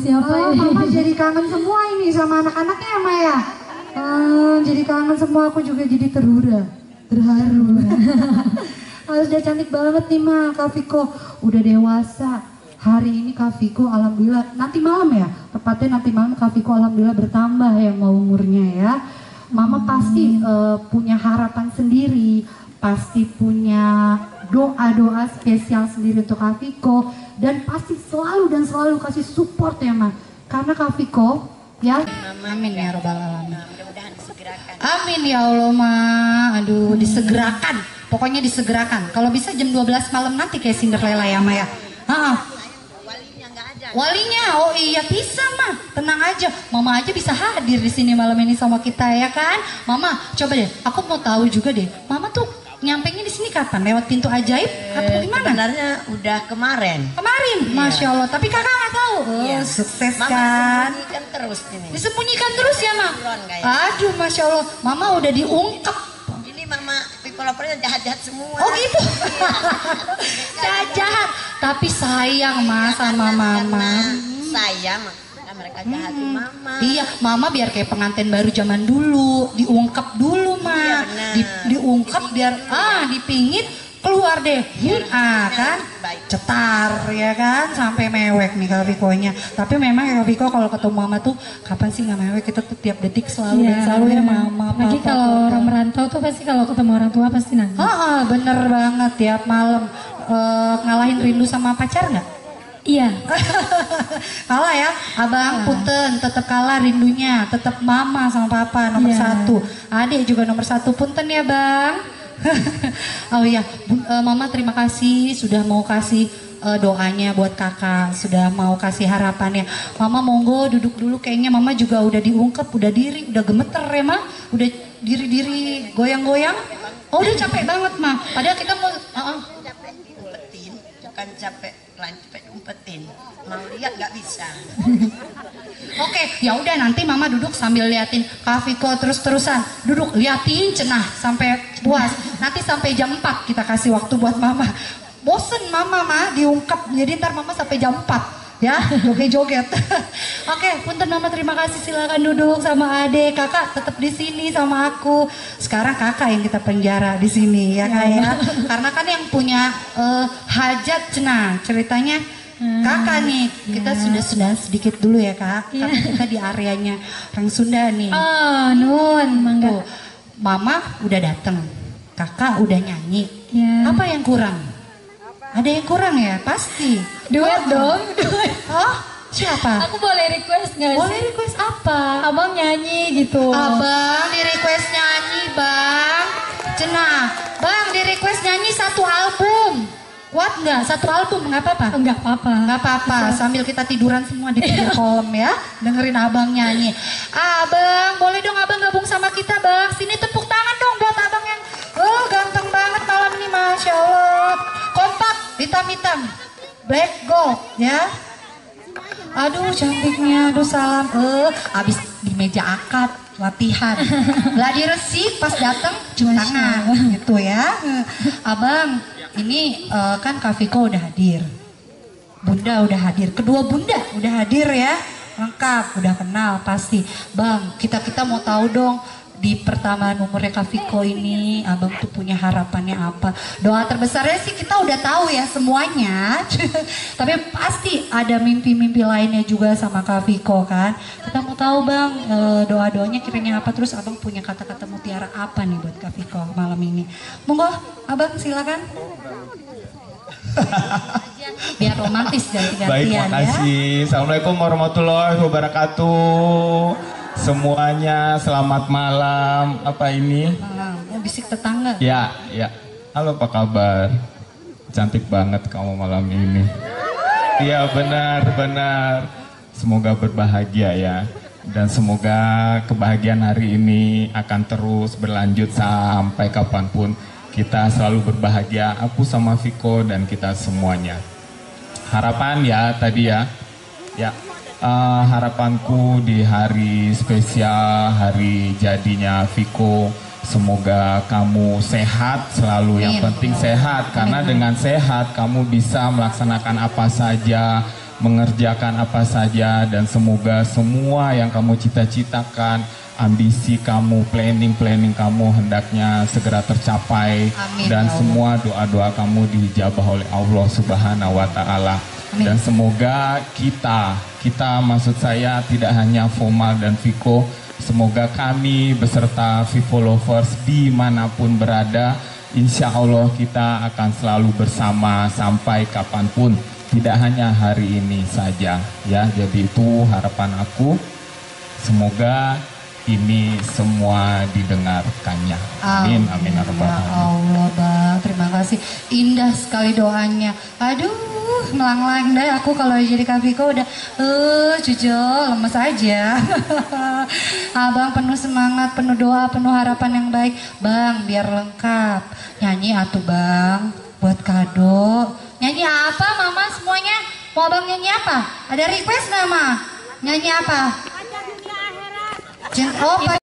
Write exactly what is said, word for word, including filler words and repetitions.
siapa oh, ya? Mama jadi kangen semua ini sama anak-anaknya ya Maya. Uh, jadi kangen semua, aku juga jadi terhura, terharu. Harus udah cantik banget nih Ma, Kak Viko. Udah dewasa. Hari ini Kak Viko alhamdulillah, nanti malam ya, tepatnya nanti malam Kak Viko alhamdulillah bertambah ya mau umurnya ya. Mama hmm. pasti uh, punya harapan sendiri, pasti punya doa-doa spesial sendiri untuk Kak Viko. Dan pasti selalu dan selalu kasih support ya Ma. Karena Kak Viko ya, amin ya robbal alamin. Amin ya Allah Ma, aduh hmm. disegerakan, pokoknya disegerakan. Kalau bisa jam dua belas malam nanti kayak Cinderella ya Ma ya. Ha-ha. Walinya nggak ada. Walinya, oh iya bisa Ma, tenang aja. Mama aja bisa hadir di sini malam ini sama kita ya kan. Mama, coba deh, aku mau tahu juga deh. Mama tuh nyampainya di sini kapan? Lewat pintu ajaib eh, atau gimana? Sebenarnya udah kemarin. Kemarin, iya. Masya Allah. Tapi kakak nggak tahu. Oh, iya. Sukses Mama kan? Disembunyikan terus ini. Disembunyikan terus ya Ma? Aduh, Masya Allah. Mama udah diungkep. Ini Mama people-lovernya jahat-jahat semua. Oh gitu? Jahat-jahat. Tapi sayang Ma sama Mama. Sayang. Mereka jahatin hmm. Mama. Iya, Mama biar kayak pengantin baru zaman dulu, diungkep dulu Ma, iya, Di, diungkep biar ah dipingit keluar deh, hmm, ah kan, cetar ya kan, sampai mewek nih Kak Viko-nya. Tapi memang Kak Viko kalau ketemu Mama tuh kapan sih nggak mewek, kita tuh tiap detik selalu iya, dan selalu ya Mama. Lagi kalau orang merantau tuh pasti kalau ketemu orang tua pasti nangis. Ah, bener banget tiap malam uh, ngalahin rindu sama pacar nggak? Iya. Kalah ya, Abang punten, tetap kalah rindunya, tetap Mama sama Papa nomor yeah. satu, Adik juga nomor satu, punten ya Bang. Oh iya, uh, Mama terima kasih sudah mau kasih uh, doanya buat kakak, sudah mau kasih harapannya. Mama monggo duduk dulu, kayaknya Mama juga udah diungkep, udah diri, udah gemeter ya Ma, udah diri-diri goyang-goyang. Oh udah capek banget Ma, padahal kita mau uh -uh. capek diumpetin, bukan capek lanjut umpetin, mau lihat nggak bisa. Oke, ya udah nanti Mama duduk sambil liatin Kak Viko terus-terusan. Duduk liatin cenah sampai puas. Nanti sampai jam empat kita kasih waktu buat Mama. Bosen Mama mah diungkap. Jadi ntar Mama sampai jam empat ya, joget-joget. Oke, punten Mama terima kasih, silakan duduk sama Ade. Kakak tetap di sini sama aku. Sekarang Kakak yang kita penjara di sini ya Kak ya. Karena kan yang punya uh, hajat cenah ceritanya Hmm, Kakak nih, kita ya. sudah sudah sedikit dulu ya Kak, ya. Karena kita di areanya orang Sunda nih. Oh, nun, mangga. Mama udah dateng, Kakak udah nyanyi. Ya. Apa yang kurang? Ada yang kurang ya, pasti. Duet oh, dong, duet. Oh, siapa? Aku boleh request nggak sih? Boleh request apa? Abang nyanyi gitu. Abang di request nyanyi Bang. Cenah, Bang di request nyanyi satu album. Kuat nggak? Satu album nggak apa-apa? Nggak apa-apa. Nggak apa-apa. Sambil kita tiduran semua di pinggir kolam ya, dengerin Abang nyanyi. Abang, boleh dong Abang gabung sama kita Bang. Sini tepuk tangan dong buat Abang yang oh ganteng banget malam ini, Masya Allah. Kompak, hitam-hitam, black gold ya. Aduh cantiknya, aduh salam. Eh, abis di meja akad latihan. Gladi resik pas datang cium tangan gitu ya. Abang, ini uh, kan Kak Viko udah hadir. Bunda udah hadir. Kedua bunda udah hadir ya. Lengkap, udah kenal pasti. Bang, kita-kita mau tahu dong di pertambahan umurnya Kak Viko ini, Abang tuh punya harapannya apa? Doa terbesarnya sih kita udah tahu ya semuanya. Tapi pasti ada mimpi-mimpi lainnya juga sama Kak Viko kan. Kita mau tahu Bang, doa-doanya kiranya apa, terus Abang punya kata-kata mutiara apa nih buat Kak Viko malam ini. Monggo Abang silakan. Biar romantis ganti-gantian. Baik, makasih ya. Assalamualaikum warahmatullahi wabarakatuh. Semuanya selamat malam. Apa ini? Malam. Oh, bisik tetangga. Ya, ya. Halo, apa kabar? Cantik banget kamu malam ini. Iya, benar, benar. Semoga berbahagia ya. Dan semoga kebahagiaan hari ini akan terus berlanjut sampai kapanpun. Kita selalu berbahagia, aku sama Viko dan kita semuanya. Harapan ya tadi ya. Ya. Uh, harapanku di hari spesial, hari jadinya Viko, semoga kamu sehat selalu. Yang penting sehat, karena dengan sehat kamu bisa melaksanakan apa saja, mengerjakan apa saja, dan semoga semua yang kamu cita-citakan, ambisi kamu, planning-planning kamu hendaknya segera tercapai. Amin, dan ya Allah. semua doa-doa kamu dijabah oleh Allah Subhanahu wa taala. Amin. Dan semoga kita, kita maksud saya tidak hanya Fomal dan Viko, semoga kami beserta Vivo Lovers dimanapun berada, insya Allah kita akan selalu bersama sampai kapanpun. Tidak hanya hari ini saja ya. Jadi itu harapan aku. Semoga ini semua didengarkannya. Amin, amin, ya rabbal Ya alamin. Allah bang, terima kasih. Indah sekali doanya. Aduh, melanglang deh aku kalau jadi Kak Viko udah, eh jujur lemes aja. Abang penuh semangat, penuh doa, penuh harapan yang baik. Bang, biar lengkap. Nyanyi atuh bang, buat kado. Nyanyi apa mama semuanya? Mau abang nyanyi apa? Ada request nggak ma? Nyanyi apa? Cinta, oh,